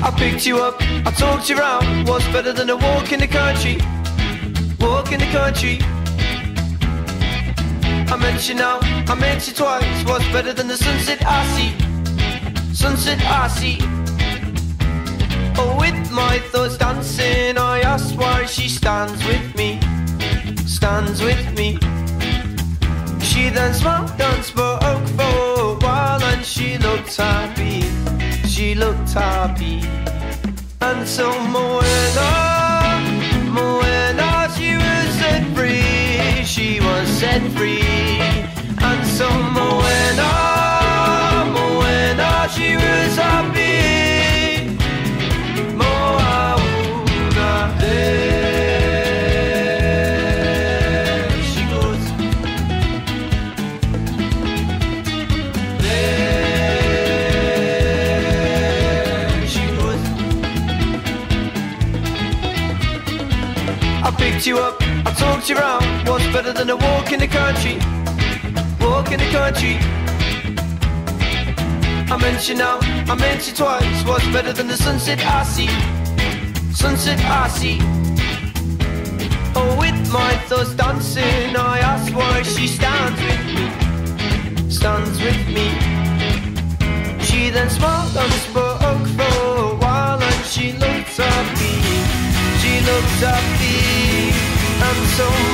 I picked you up, I talked you round. What's better than a walk in the country? Walk in the country. I meant you now, I meant you twice. What's better than the sunset I see? Sunset I see. Oh, with my thoughts dancing, I asked why she stands with me. Stands with me. She then smiled and spoke for a while, and she looked happy. She looked happy. And so Moana, Moana, she was set free. She was set free. And so Moana, Moana, she was happy. Moana, there she goes. There she goes. I picked you up, I talked you round. What's better than a walk in the country? Walk in the country. I meant you now, I meant you twice. What's better than the sunset I see? Sunset I see. Oh, with my thoughts dancing, I asked why she stands with me. Stands with me. She then smiled and spoke for a while, and she looked happy. She looked happy. And so